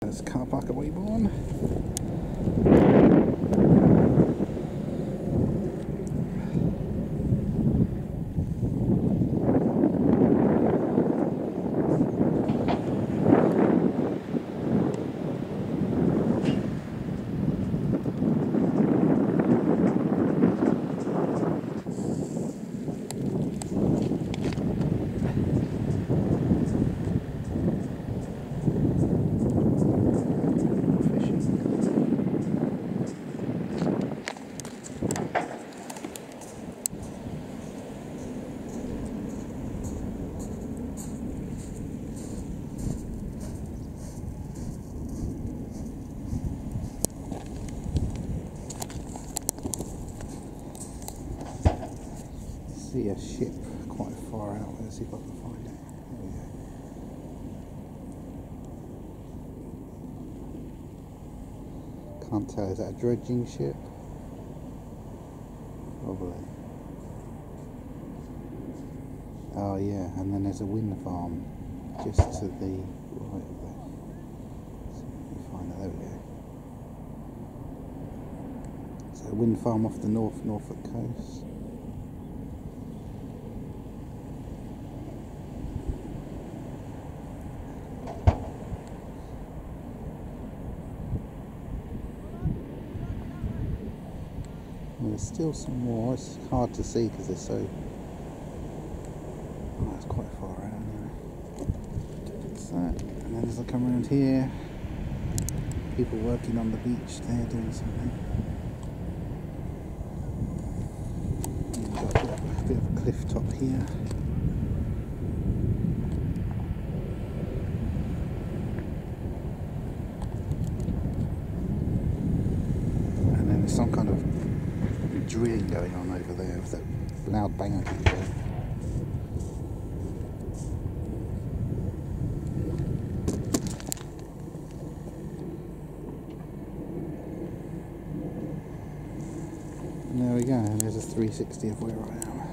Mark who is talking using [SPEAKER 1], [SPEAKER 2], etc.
[SPEAKER 1] There's a car park at Weybourne. See a ship quite far out. Let's see if I can find it. There we go. Can't tell, is that a dredging ship? Probably. Oh yeah, and then there's a wind farm just to the right of there. So let me find that, there we go. So a wind farm off the Norfolk coast. There's still some more. It's hard to see because they're so... Oh, it's quite far out anyway. That's that. And then as I come around here, people working on the beach there doing something. And we've got a bit of a cliff top here. And then there's some kind of drilling going on over there with that loud banger keep going. And there we go, and there's a 360 of where I am.